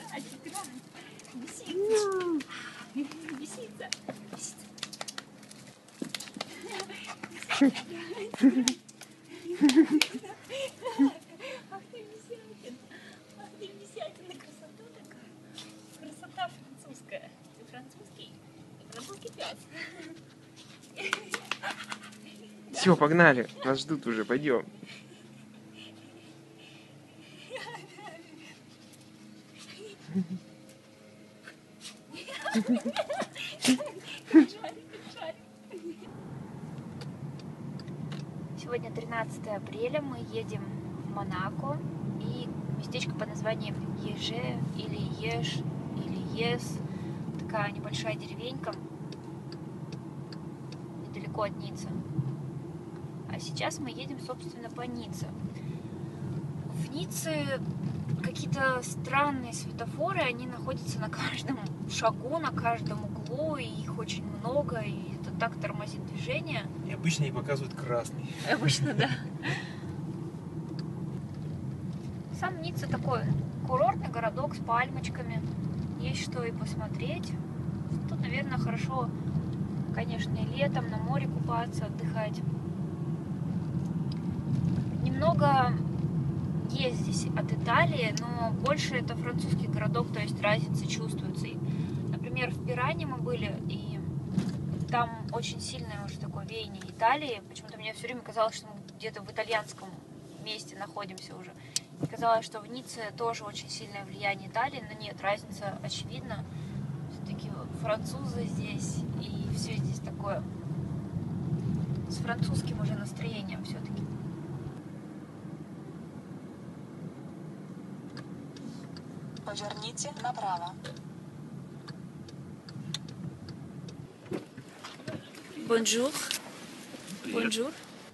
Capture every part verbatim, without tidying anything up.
А Тигран бесится. Бесится. Ах ты бесятин. Ах ты бесятин. Красота такая. Красота французская. Ты французский? Французский пес. Все, погнали. Нас ждут уже, пойдем. Сегодня тринадцатое апреля, мы едем в Монако и местечко под названием Еже или Еш или Ес, такая небольшая деревенька недалеко от Ниццы. А сейчас мы едем, собственно, по Ницце. В Ницце какие-то странные светофоры, они находятся на каждом шагу, на каждом углу, и их очень много, и это так тормозит движение. И обычно их показывают красный. Обычно, да. Сам Ницца такой курортный городок с пальмочками. Есть что и посмотреть. Тут, наверное, хорошо, конечно, и летом на море купаться, отдыхать. Немного есть здесь от Италии, но больше это французский городок, то есть разница чувствуется. Например, в Пиране мы были, и там очень сильное уже такое веяние Италии. Почему-то мне все время казалось, что мы где-то в итальянском месте находимся уже. И казалось, что в Ницце тоже очень сильное влияние Италии, но нет, разница очевидна. Все-таки французы здесь, и все здесь такое с французским уже настроением все-таки. Поверните направо. Бонжур. Бонжур.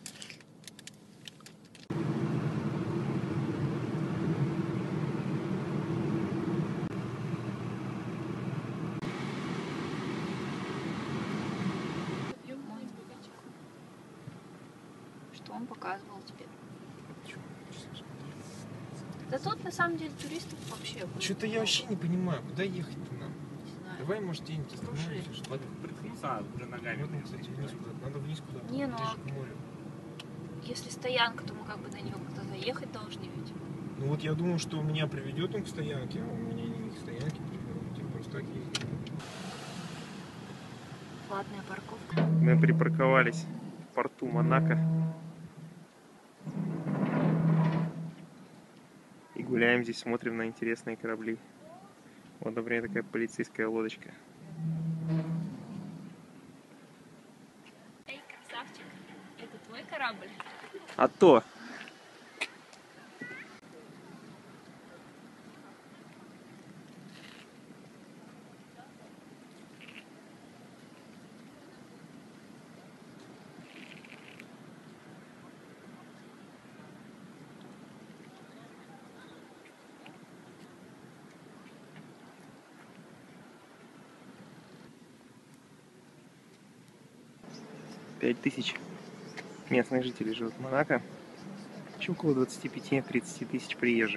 Что он показывал тебе? Да тут на самом деле туристов вообще. Что-то я вообще не понимаю, куда ехать-то нам? Не знаю. Давай, может, где-нибудь Слушай. остановимся, что ли? Приткнуться уже ногами. Вот, кстати, вниз куда-то. Надо вниз куда-то. Не, ну, ближе к морю. Если стоянка, то мы как бы на нее как-то заехать должны ведь. Ну вот я думал, что меня приведет он к стоянке, а он меня не к стоянке приведет. Типа просто так ездит. Платная парковка. Мы припарковались в порту Монако. И гуляем здесь, смотрим на интересные корабли. Вот, например, такая полицейская лодочка. Эй, красавчик, это твой корабль? А то! Пять тысяч местных жителей живут в Монако. Еще около двадцати пяти — тридцати тысяч приезжих.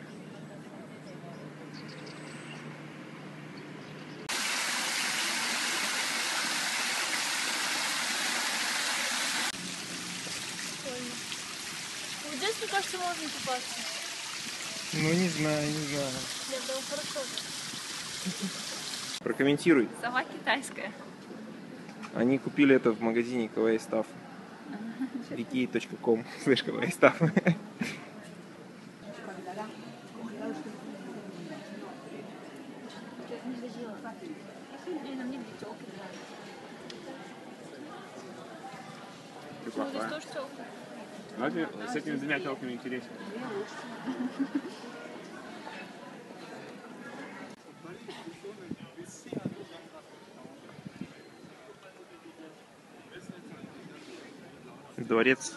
Вот здесь, мне кажется, можно купаться. Ну, не знаю, не знаю. Нет, да, хорошо. Прокомментируй. Сова китайская. Они купили это в магазине Kawaii Stuff. вики точка ком слэш Kawaii Stuff. Ты плохая. Но с этими двумя телками интереснее. Дворец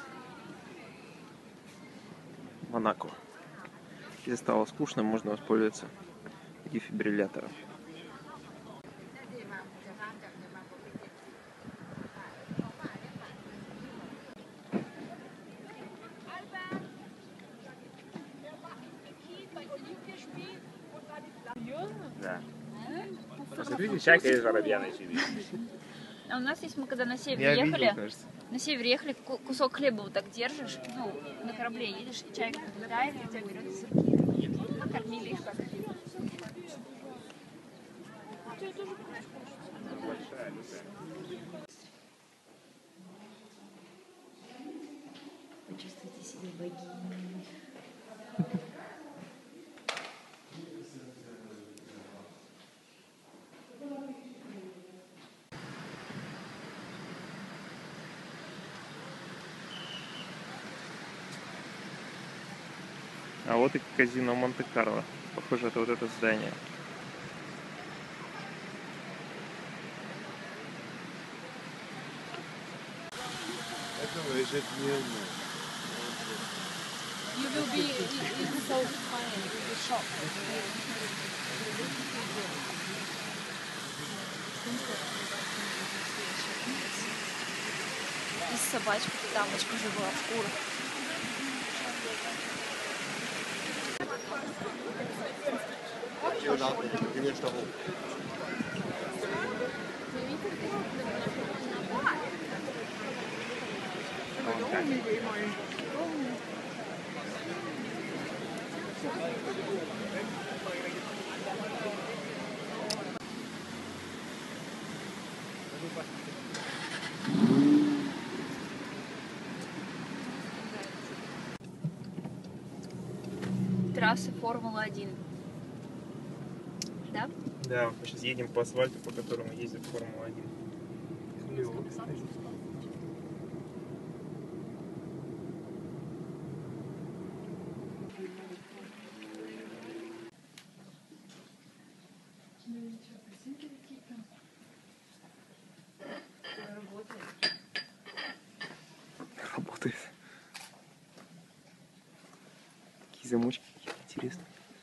Монако. Если стало скучно, можно воспользоваться дефибриллятором. Да. Посмотрите, чайка и воробья на себе. А у нас есть, мы когда на север Я ехали, видел, кажется. на север ехали, ку- кусок хлеба вот так держишь, ну, на корабле едешь, и чайка подлетает, и тебя берет из руки. Мы кормили их как. Почувствуйте себя богиней. А вот и казино Монте-Карло. Похоже, это вот это здание. Это ежедневно. You will be it's so funny, you will be shocked. И собачка, дамочка уже была в курах. Трассы Формулы один. Да? Да, мы сейчас едем по асфальту, по которому ездит Формула один. Работает. Такие замочки интересные.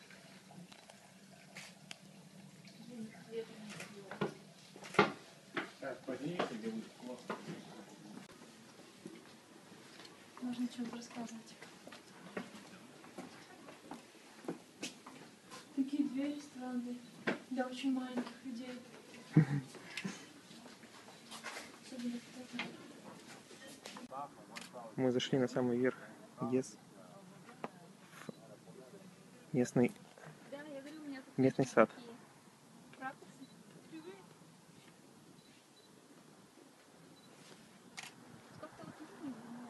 Можно что-то рассказывать. Такие двери странные для очень маленьких людей. Особенно вот это. Мы зашли на самый верх ЕС. Местный, Да, я говорю, у меня тут местный сад. такие. Правда? Сколько-то вот не знаю.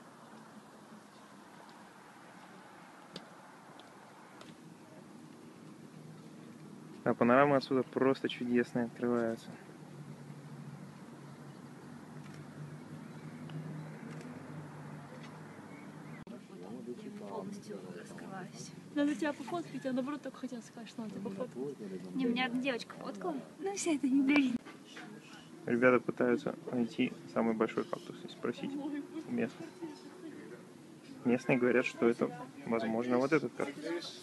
А панорама отсюда просто чудесная открывается. Полностью раскрываюсь. Надо тебя пофоткать, а наоборот только хотела сказать, что надо тебя пофоткать. Не, меня одна девочка фоткала, но вся это не блин. Ребята пытаются найти самый большой кактус и спросить у местных. Местные говорят, что это, возможно, вот этот кактус.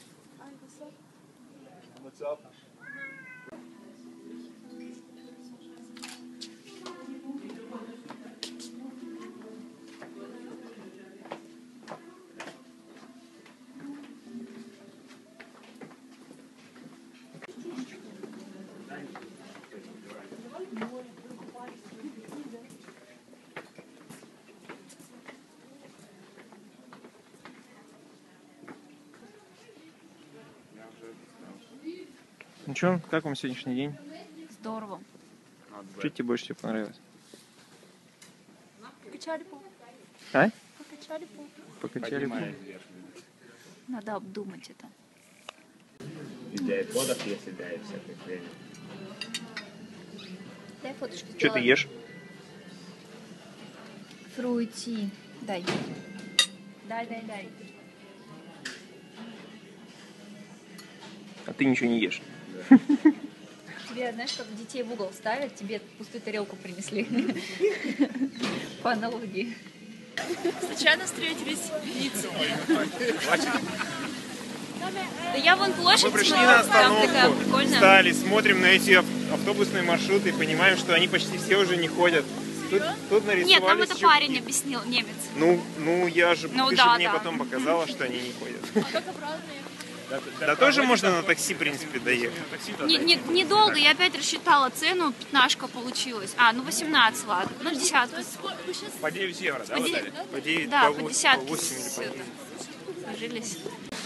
Ну что, как вам сегодняшний день? Здорово. Что тебе больше всего понравилось? Покачали пол. А? Покачали пол. Покачали пол. Надо обдумать это. И для айподов есть, и для всяких хрени. Дай фоточку Что ты сделаем. ешь? Фруити. Дай. Дай, дай, дай. А ты ничего не ешь. Тебе, знаешь, как детей в угол ставят, тебе пустую тарелку принесли. По аналогии. Случайно встретились лица. Да я вон площадь Мы пришли сняла, на там такая остановку, прикольная. встали, смотрим на эти ав- автобусные маршруты и понимаем, что они почти все уже не ходят. Тут, тут нарисовались Нет, нам это еще парень какие-то. объяснил, немец. Ну, ну я же, Ну ты да, же мне да. потом показала, что они не ходят. А как обратно ехать? Да тоже можно на такси, в принципе, доехать. Не, не, недолго, я опять рассчитала цену, пятнашка получилась. А, ну восемнадцать, ладно. Ну десятку. По девять евро, да, По вы де- дали? По девять, Да, по по восемь, десятке. по восемь или по всё девять. это. Сложились.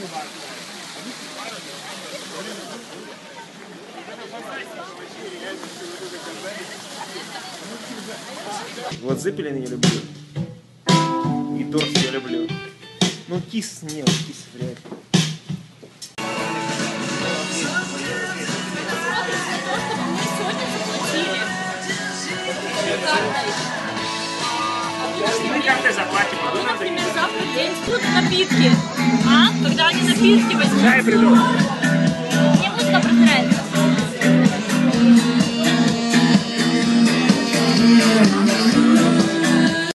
Вот Зеппелин я люблю. И Дорс я люблю. Ну, Кис нет, Кис вряд ли. Мы как-то заплатим, а вы нам Например, завтра день. Тут напитки. А? Когда они напитки возьмут. дай придурок.